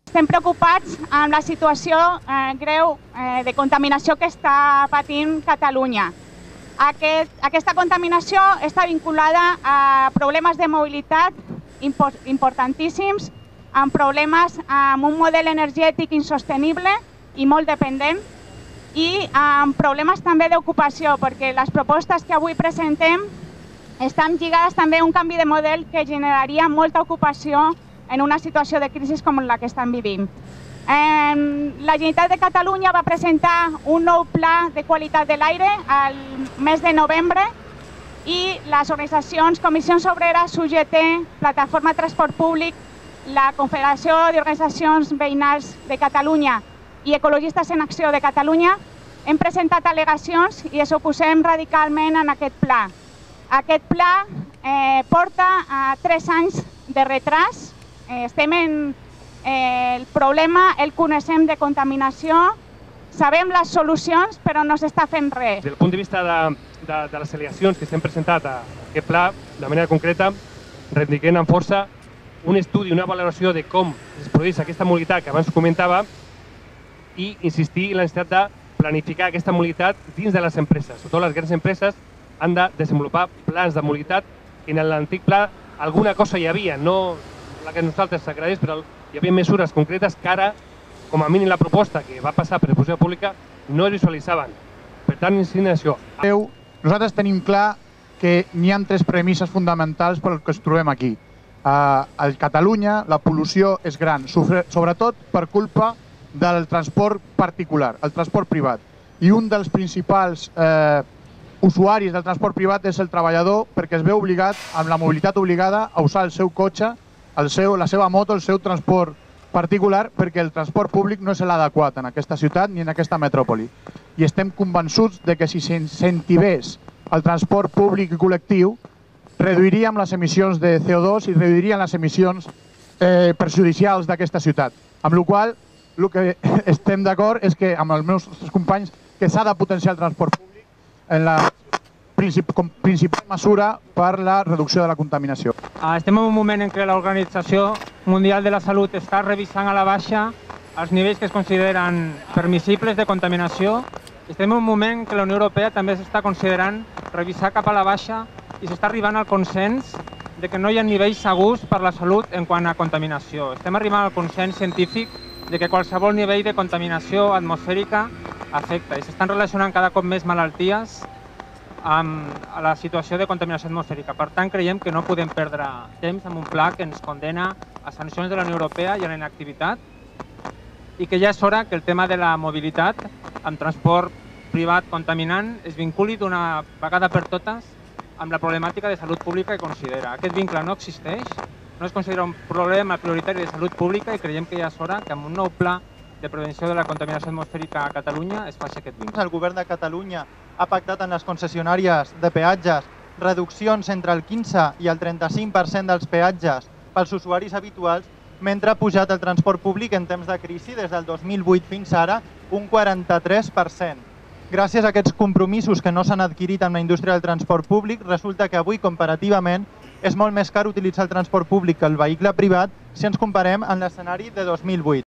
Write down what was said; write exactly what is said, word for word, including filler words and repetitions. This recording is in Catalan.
Estem preocupats amb la situació eh, greu eh, de contaminació que està patint Catalunya. Aquest, aquesta contaminació està vinculada a problemes de mobilitat import, importantíssims, amb problemes amb un model energètic insostenible i molt dependent, i amb problemes també d'ocupació, perquè les propostes que avui presentem estan lligades també a un canvi de model que generaria molta ocupació en una situació de crisi com la que estan vivint. La Generalitat de Catalunya va presentar un nou pla de qualitat de l'aire al mes de novembre i les organitzacions Comissions Obreres, U G T, Plataforma Transport Públic, la Confederació d'Organitzacions Veïnals de Catalunya i Ecologistes en Acció de Catalunya hem presentat al·legacions i ens oposem radicalment en aquest pla. Aquest pla eh, porta a tres anys de retras. Eh, estem en eh, el problema, el coneixem de contaminació, sabem les solucions, però no s'està fent res. Des del punt de vista de, de, de les al·legacions que s'han presentat a aquest pla, de manera concreta, reivindiquem amb força un estudi, una valoració de com es produeix aquesta mobilitat que abans comentava i insistir en la necessitat de planificar aquesta mobilitat dins de les empreses. Sobretot les grans empreses han de desenvolupar plans de mobilitat que en l'antic pla alguna cosa hi havia, no la que a nosaltres s'agradeix, però hi havia mesures concretes que ara, com a mínim la proposta que va passar per exposició pública, no es visualitzaven. Per tant, insistim en això. Nosaltres tenim clar que n'hi ha tres premisses fonamentals per que ens trobem aquí. A Catalunya la pol·lució és gran, sobretot per culpa del transport particular, el transport privat. I un dels principals eh, usuaris del transport privat és el treballador, perquè es veu obligat, amb la mobilitat obligada, a usar el seu cotxe, el seu, la seva moto, el seu transport particular, perquè el transport públic no és l'adequat en aquesta ciutat ni en aquesta metròpoli. I estem convençuts de que si s'incentivés el transport públic i col·lectiu, reduiríem les emissions de C O dos i reduiríem les emissions eh, perjudicials d'aquesta ciutat. Amb la qual cosa, el que estem d'acord és que, amb els meus companys, que s'ha de potenciar el transport públic en la com principal mesura per la reducció de la contaminació. Estem en un moment en què l'Organització Mundial de la Salut està revisant a la baixa els nivells que es consideren permissibles de contaminació. Estem en un moment en què la Unió Europea també s'està considerant revisar cap a la baixa i s'està arribant al consens de que no hi ha nivells segurs per la salut en quant a contaminació. Estem arribant al consens científic de que qualsevol nivell de contaminació atmosfèrica afecta i s'estan relacionant cada cop més malalties amb la situació de contaminació atmosfèrica. Per tant, creiem que no podem perdre temps amb un pla que ens condena a sancions de la Unió Europea i a la inactivitat i que ja és hora que el tema de la mobilitat amb transport privat contaminant es vinculi d'una vegada per totes amb la problemàtica de salut pública que considera. Aquest vincle no existeix, no es considera un problema prioritari de salut pública i creiem que ja és hora que amb un nou pla de prevenció de la contaminació atmosfèrica a Catalunya es faci aquest vincle. El govern de Catalunya ha pactat en les concessionàries de peatges reduccions entre el quinze i el trenta-cinc per cent dels peatges pels usuaris habituals, mentre ha pujat el transport públic en temps de crisi des del dos mil vuit fins ara un quaranta-tres per cent. Gràcies a aquests compromisos que no s'han adquirit amb la indústria del transport públic, resulta que avui, comparativament, és molt més car utilitzar el transport públic que el vehicle privat si ens comparem amb l'escenari de dos mil vuit.